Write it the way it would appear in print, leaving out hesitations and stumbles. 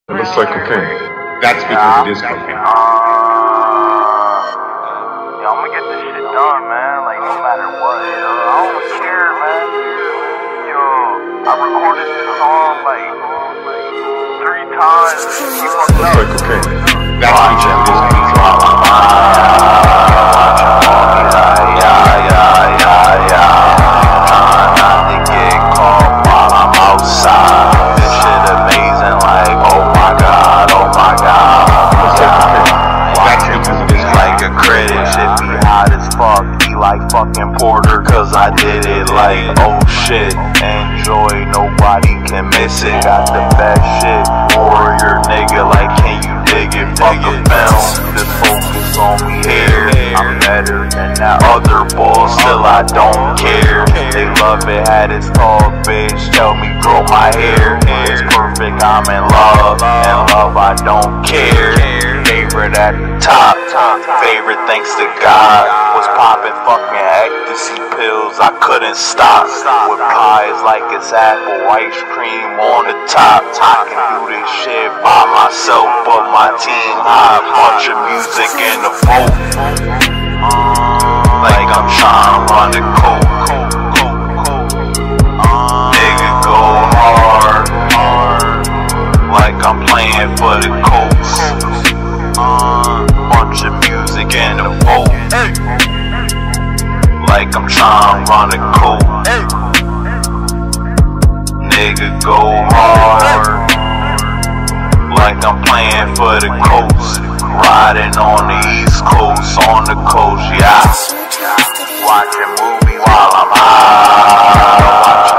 It looks like cocaine. That's because it is cocaine. Yo, I'ma get this shit done, man. Like, no matter what, yo. I don't care, man. Yo, I recorded this song, like, 3 times. Looks like cocaine. That's because it is like fucking Porter, cause I did it like, oh shit, enjoy, nobody can miss it, got the best shit, warrior nigga, like can you dig it, fuck a film, just focus on me here, I'm better than that other ball, still I don't care, they love it, had his talk, bitch, tell me grow my hair, it's perfect, I'm in love, I don't care, favorite at the top, favorite thanks to God, was popping fucking ecstasy pills, I couldn't stop, with pies like it's apple ice cream on the top, I can do this shit by myself, but my team high, bunch of music in the boat, like I'm trying to run the coke, nigga go hard, like I'm playing for the Colts. Bunch of music in the boat, like I'm trying to run a coat. Nigga go hard, like I'm playing for the Colts. Riding on the East Coast, on the coast, yeah. Watching movies while I'm high.